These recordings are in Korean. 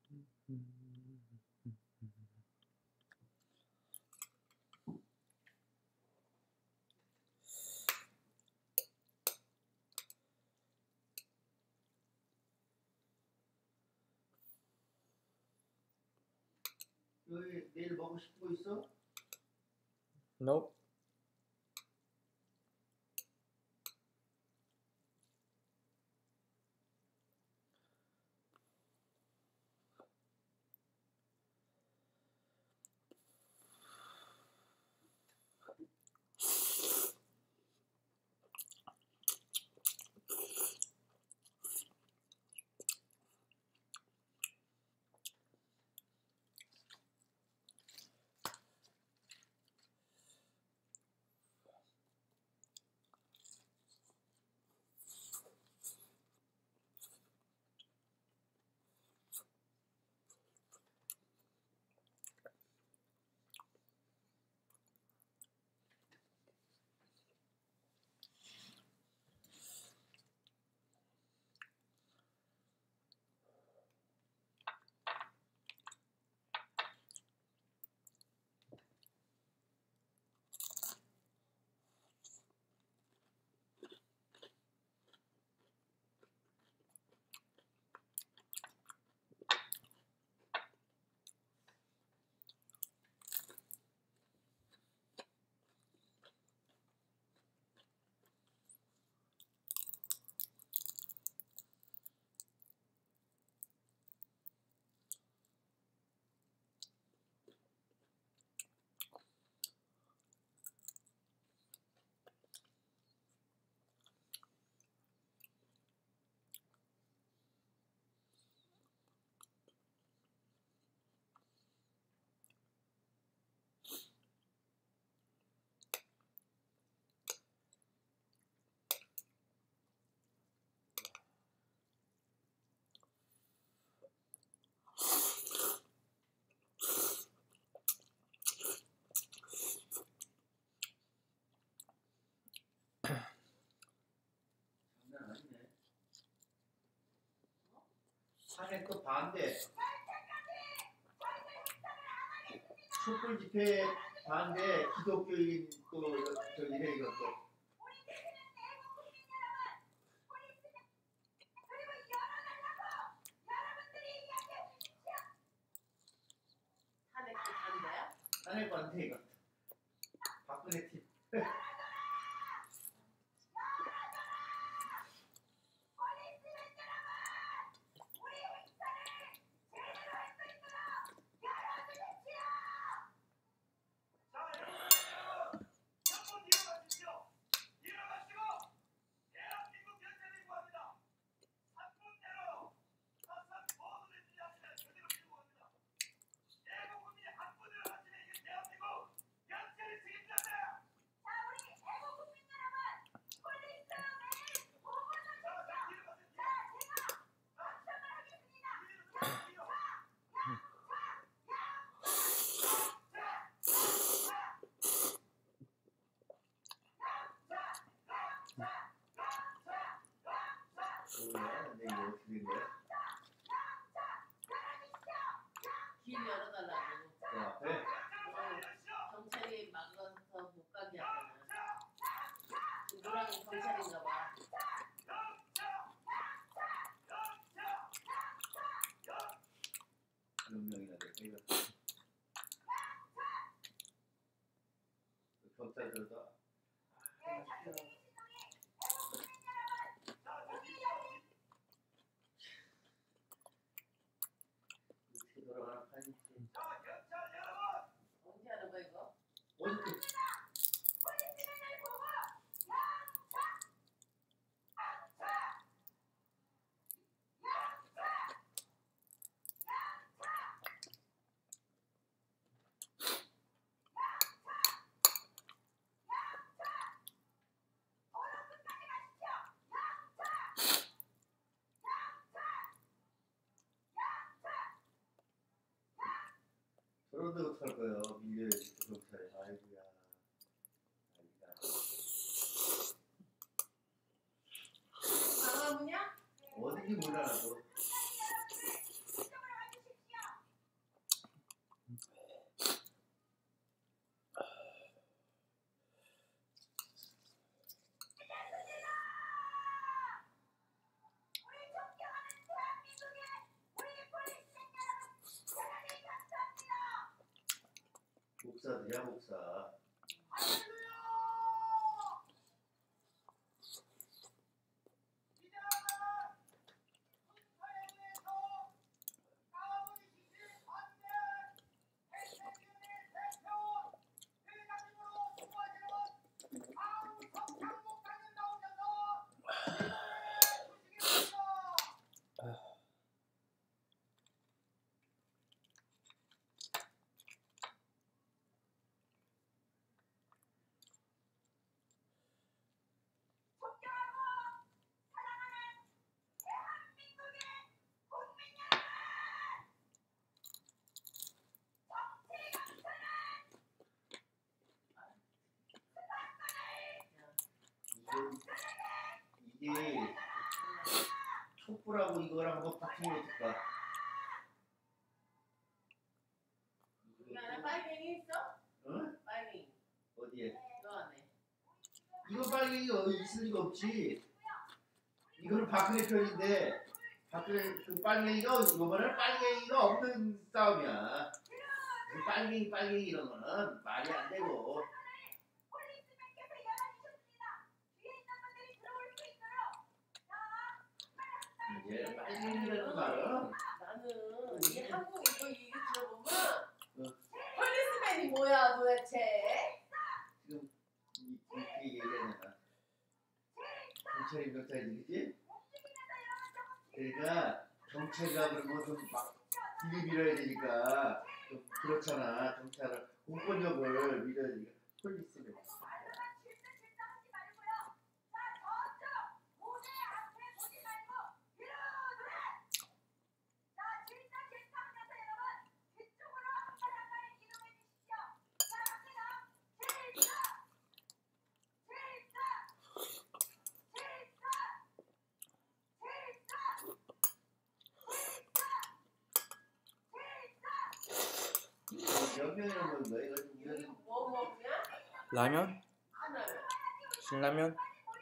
여기 내일 먹고 싶은 거 있어? Nope. 산에 또 반대 촛불 집회 반대 기독교인 또 저기네 이것도 산에 반대 이거 박근혜 팀 길 열어달라고. 네. 경찰이 막아서 못 가게 하잖아. 노랑이 경찰인가 봐. 몇 명이나 돼? 이거 경찰들도 어떻게 돌아가나 판이지. 언제 하는 거야 이거? 어저께 저런데 어떡할 거예요? 밀려야지 경찰에. 아이고야. 아이고야. 강화문이야? 어딘지 몰라 나도. 목사들이야 목사. 이게 촛불하고 이거랑 한번 붙이면 어떨까? 여기 안에 빨갱이 있어? 응? 빨갱이 어디에? 너 안에. 이거 빨갱이 있을 리가 없지. 이거는 박근혜 편인데 박근혜 그 빨갱이가 이거는 빨갱이가 없는 싸움이야. 그 빨갱이 이런 거는 말이 안 되고. 이제 빨갱이라는 말은 나는 이 한국 이거 들어보면 폴리스맨이 뭐야 도대체? 지금 이렇게 얘기하잖아. 경찰이 그지? 그러니까 경찰이라 그러면 좀 막 밀어야 되니까 좀 그렇잖아. 경찰은 공권력을 밀어야 되니까 폴리스맨. 몇 명이나 먹는 거야? 이거 좀 이거 뭐 먹냐? 라면? 하나를. 신라면?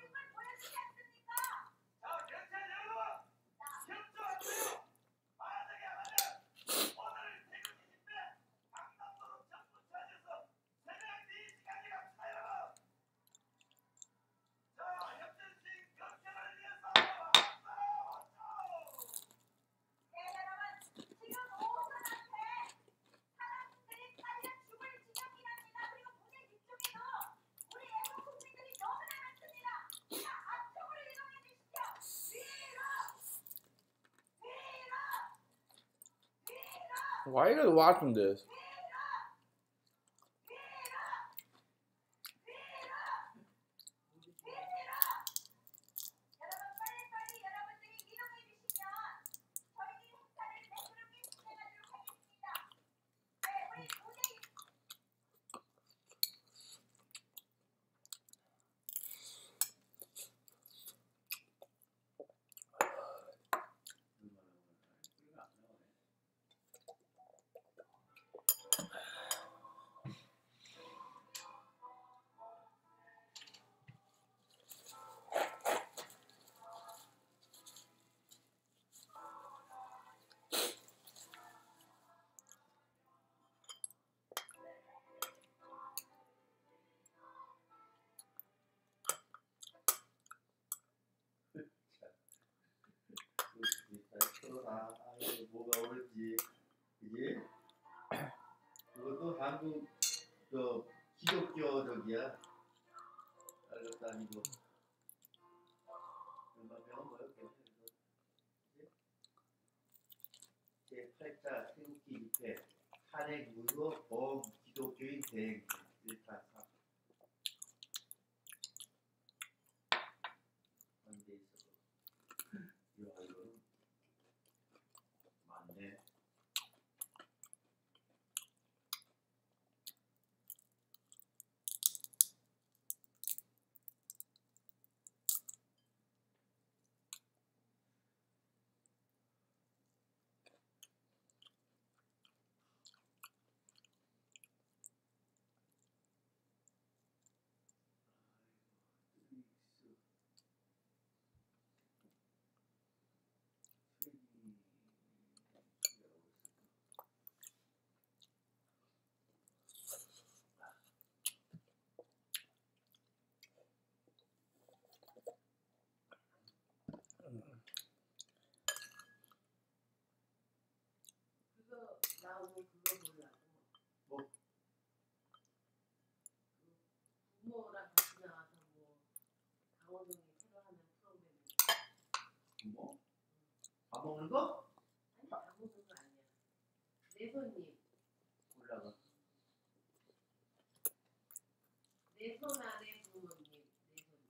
Why are you guys watching this? 뭐가 옳은지, 그지? 그것도 한국 저 기독교 저기야. 다른 것도 아니고. 명은 뭐였게? 제8자 태극기 집회 탄핵 무효 범기독교인 대행 1타 3 한데 있어서 이거는 맞네. 뭐? 밥 먹는 거? 아니 안 먹는 거 아니야. 내 손님. 올라가. 내 손 안에 부모님. 내 손님.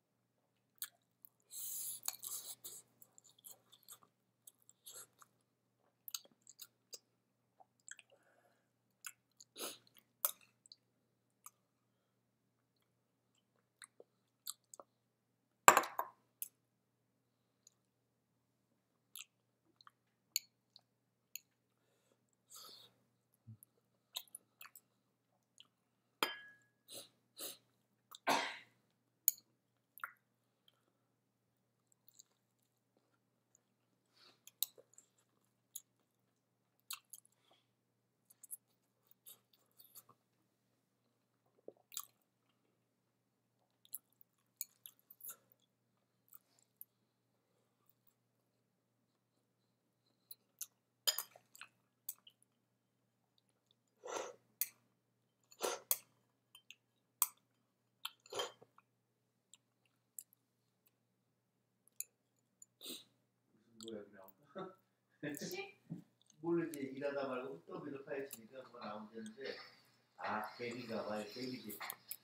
무슨 뭐야 그냥. 그치? 모르지. 일하다 말고 흙더미로 파헤치니까 뭐가 나온다는데 아 개미가 봐요. 개미지.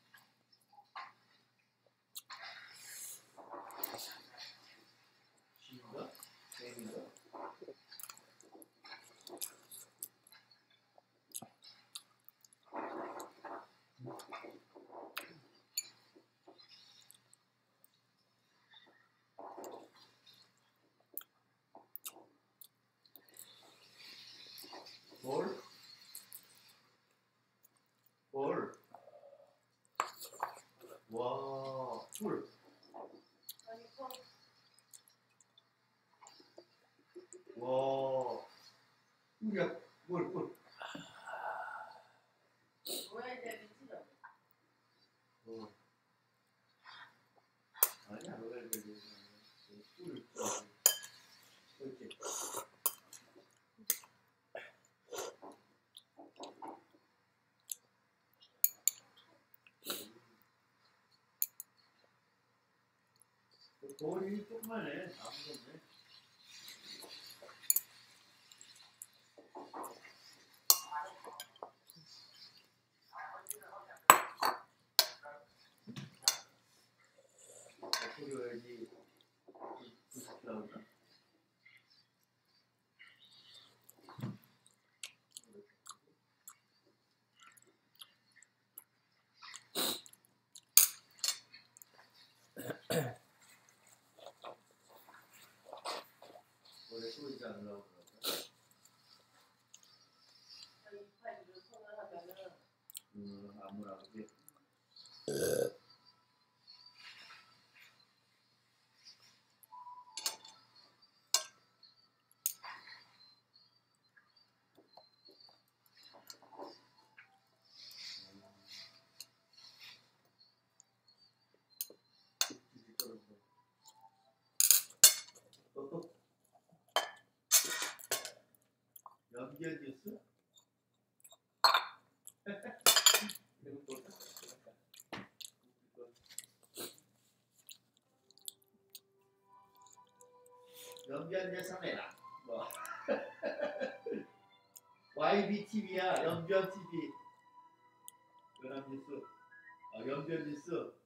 쥐인가? 개미인가? 볼? 볼. 와, 꿀. 아니 콩. 와. 꿀이야. 꿀, 꿀. 뭐야 이제 미치죠? 어. 아니야, 왜 꿀. 그렇지. 볼이 조그만해. 아무도 없네. 소리야지. 부스키라고. 원래 쏘이지 않으려고 그러죠. 이파이를 손을 하면은 아무나 그게. 연기한 뉴스? 연기한 예상해라. 뭐. YBTV야. 연변 TV. 연합뉴스. 연변 뉴스.